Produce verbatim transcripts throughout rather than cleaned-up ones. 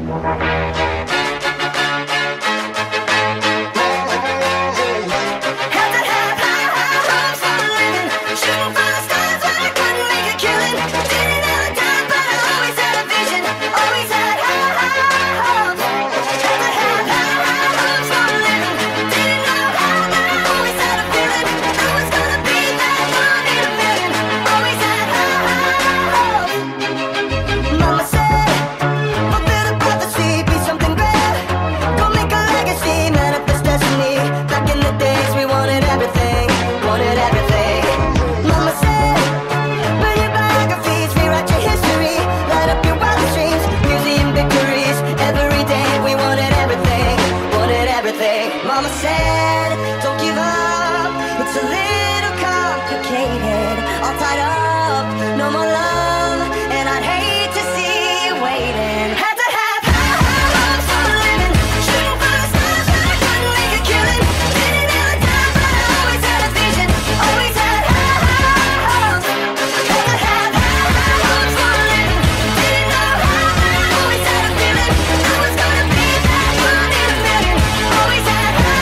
Mama said, don't give up, it's a little complicated. All tied up, no more love, and I'd hate to see you waiting. Had to have high, high hopes for a living, shooting for the stars but I couldn't make a killing. Didn't have a dime but I always had a vision, always had high, high hopes. Had to have high, high hopes for a living, didn't know how but I always had a feeling I was gonna be that one in a million. Always had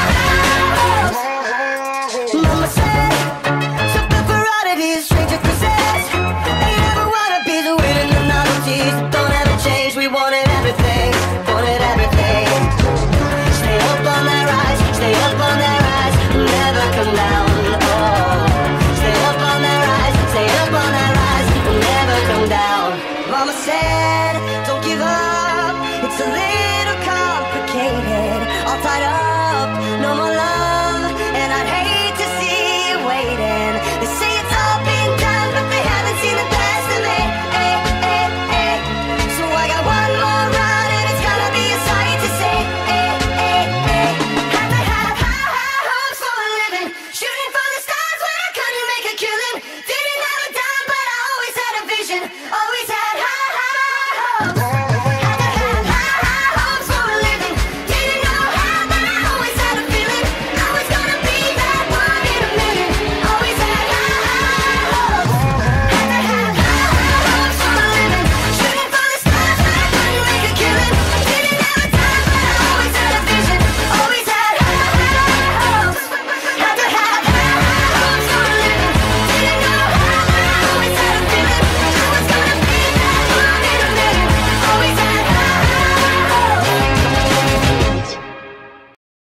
Mama said, something for oddities, stranger possess. Ain't ever wanna be the winning the novelties. Don't ever change, we wanted everything, wanted everything. Stay up on that rise, stay up on that rise, never come down, oh. Stay up on that rise, stay up on that rise, never come down. Mama said, don't give up, it's a little complicated. All tied up, no more love, and I'd hate to see you waiting. They say it's all been done, but they haven't seen the best of me. Ay, ay, ay. So I got one more run, and it's gonna be a sight to see. Ay, ay, ay. Had to have high, high hopes for a living, shooting for the stars when I couldn't make a killing. Didn't have a dime, but I always had a vision,